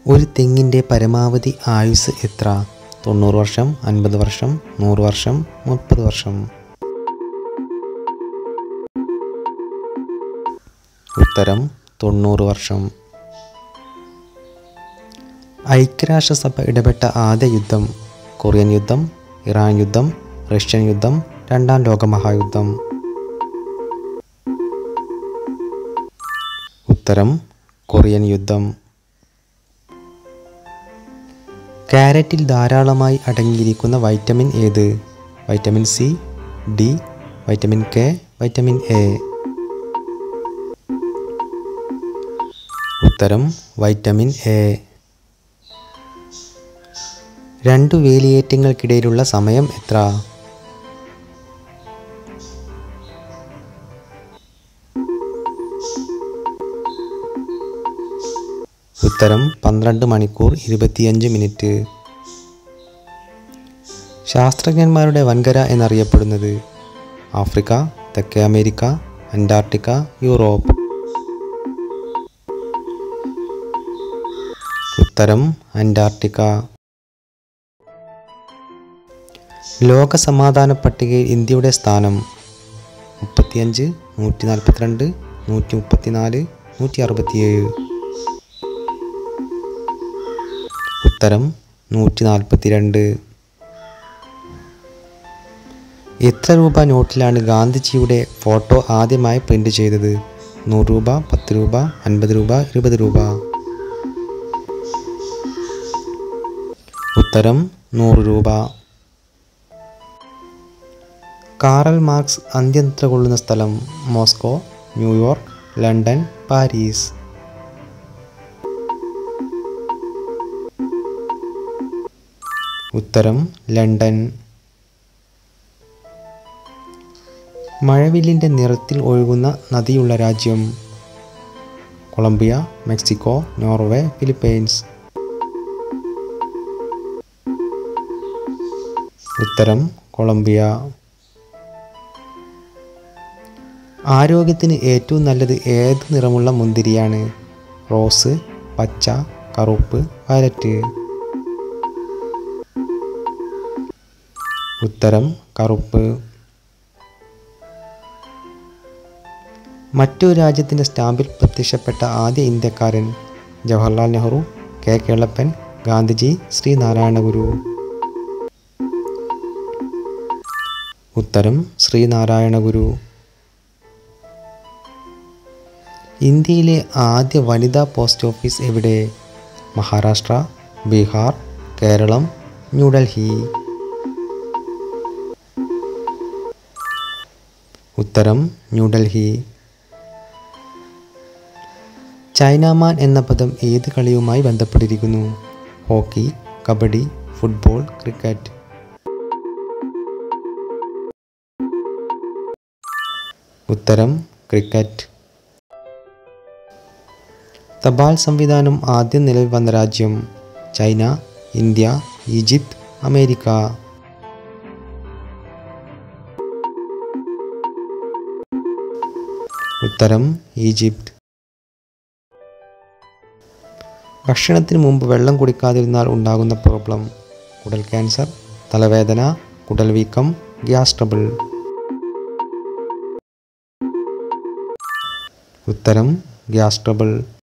ഒരു തെങ്ങിൻ്റെ പരമാവധി ആയുസ്സ് എത്ര? 90 വർഷം, 50 വർഷം, 100 വർഷം, 30 വർഷം. ഉത്തരം 90 വർഷം. ഐക്യരാഷ്ട്രസഭ ഇടപെട്ട ആദ്യ യുദ്ധം? കൊറിയൻ യുദ്ധം, ഇറാൻ യുദ്ധം, റഷ്യൻ യുദ്ധം, രണ്ടാം ലോകമഹായുദ്ധം. ഉത്തരം കൊറിയൻ യുദ്ധം. ക്യാരറ്റിൽ ധാരാളമായി അടങ്ങിയിരിക്കുന്ന വൈറ്റമിൻ ഏത്? Vitamin C, D, vitamin K, vitamin A. ഉത്തരം വൈറ്റമിൻ എ. രണ്ടു വേലിയേറ്റങ്ങൾക്കിടയിലുള്ള സമയം എത്ര? ഉത്തരം 12 മണിക്കൂർ 25 മിനിറ്റ്. ശാസ്ത്രജ്ഞന്മാരുടെ വൻകര എന്നറിയപ്പെടുന്നത്? ആഫ്രിക്ക, തെക്കേ അമേരിക്ക, അന്റാർട്ടിക്ക, യൂറോപ്പ്. ഉത്തരം അന്റാർട്ടിക്ക. ലോക സമാധാന പട്ടികയിൽ ഇന്ത്യയുടെ സ്ഥാനം? 35, 142, 134, 167. ഉത്തരം 142. എത്ര രൂപ നോട്ടിലാണ് ഗാന്ധിജിയുടെ ഫോട്ടോ ആദ്യമായി പ്രിന്റ് ചെയ്തത്? 100 രൂപ, 10 രൂപ, 50 രൂപ, 20 രൂപ. ഉത്തരം 100 രൂപ. കാറൽ മാർക്സ് അന്ത്യനിദ്ര കൊള്ളുന്ന സ്ഥലം? Moscow, New York, London, Paris. ഉത്തരം ലണ്ടൻ. മഴവില്ലിൻ്റെ നിറത്തിൽ ഒഴുകുന്ന നദിയുള്ള രാജ്യം? Colombia, Mexico, Norway, Philippines. ഉത്തരം കൊളംബിയ. ആരോഗ്യത്തിന് ഏറ്റവും നല്ലത് ഏത് നിറമുള്ള മുന്തിരിയാണ്? റോസ്, പച്ച, കറുപ്പ്, വയലറ്റ്. ഉത്തരം കറുപ്പ്. മറ്റൊരു രാജ്യത്തിൻ്റെ സ്റ്റാമ്പിൽ പ്രത്യക്ഷപ്പെട്ട ആദ്യ ഇന്ത്യക്കാരൻ? ജവഹർലാൽ നെഹ്റു, കെ കേളപ്പൻ, ഗാന്ധിജി, ശ്രീനാരായണ ഗുരു. ഉത്തരം ശ്രീനാരായണ ഗുരു. ഇന്ത്യയിലെ ആദ്യ വനിതാ പോസ്റ്റ് ഓഫീസ് എവിടെ? മഹാരാഷ്ട്ര, ബീഹാർ, കേരളം, ന്യൂഡൽഹി. ഉത്തരം ന്യൂഡൽഹി. ചൈനാമാൻ എന്ന പദം ഏത് കളിയുമായി ബന്ധപ്പെട്ടിരിക്കുന്നു? Hockey, kabaddi, football, cricket. ഉത്തരം ക്രിക്കറ്റ്. തപാൽ സംവിധാനം ആദ്യം നിലവിൽ വന്ന രാജ്യം? China, India, Egypt, America. ഉത്തരം ഈജിപ്ത്. ഭക്ഷണത്തിന് മുമ്പ് വെള്ളം കുടിക്കാതിരുന്നാൽ ഉണ്ടാകുന്ന പ്രോബ്ലം? കുടൽ ക്യാൻസർ, തലവേദന, കുടൽ വീക്കം, ഗ്യാസ് ട്രബിൾ. ഉത്തരം ഗ്യാസ് ട്രബിൾ.